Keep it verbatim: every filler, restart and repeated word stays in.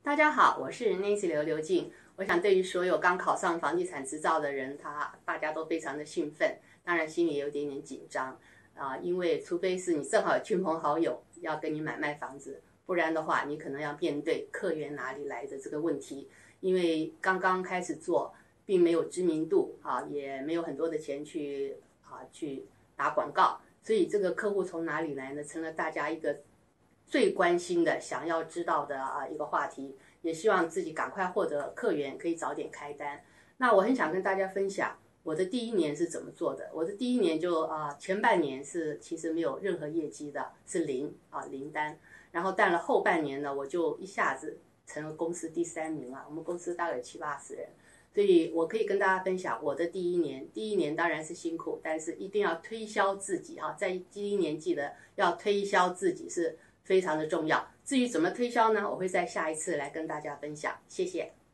大家好，我是 Nancy Liu 刘静。我想对于所有刚考上房地产执照的人，他大家都非常的兴奋，当然心里也有点点紧张啊，因为除非是你正好有亲朋好友要跟你买卖房子，不然的话，你可能要面对客源哪里来的这个问题。因为刚刚开始做，并没有知名度啊，也没有很多的钱去啊去打广告，所以这个客户从哪里来呢？成了大家一个最关心的、想要知道的啊一个话题，也希望自己赶快获得客源，可以早点开单。那我很想跟大家分享我的第一年是怎么做的。我的第一年就啊前半年是其实没有任何业绩的，是零啊零单。然后到了后半年呢，我就一下子成了公司第三名了。我们公司大概有七八十人，所以我可以跟大家分享我的第一年。第一年当然是辛苦，但是一定要推销自己哈，在第一年记得要推销自己是非常的重要。至于怎么推销呢？我会在下一次来跟大家分享。谢谢。